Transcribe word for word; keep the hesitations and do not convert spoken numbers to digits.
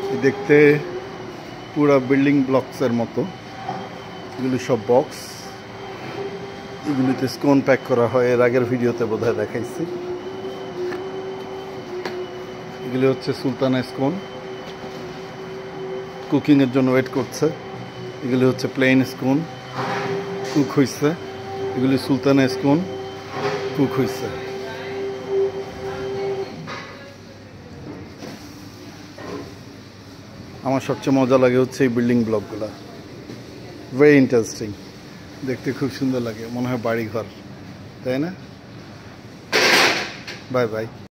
দেখতে পুরো বিল্ডিং ব্লকসের মতো। এগুলি সব বক্স, এগুলিতে স্কোন প্যাক করা হয়। এর আগের ভিডিওতে বোধহয় দেখাইছি। এগুলি হচ্ছে সুলতানা স্কোন, কুকিংয়ের জন্য ওয়েট করছে। এগুলি হচ্ছে প্লেন স্কোন, কুক হয়েছে। এগুলি সুলতানা স্কোন, কুক হয়েছে। আমার সবচেয়ে মজা লাগে হচ্ছে এই বিল্ডিং ব্লকগুলো, ভেরি ইন্টারেস্টিং, দেখতে খুব সুন্দর লাগে, মনে হয় বাড়ি ঘর, তাই না? Bye by.